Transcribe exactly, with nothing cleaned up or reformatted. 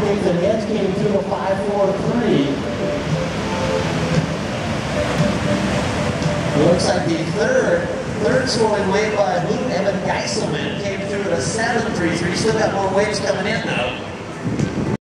Huntington Edge came through a five four three. Looks like the third, third scoring wave by Blue, Evan Geiselman, came through at a seven three three. Still got more waves coming in though.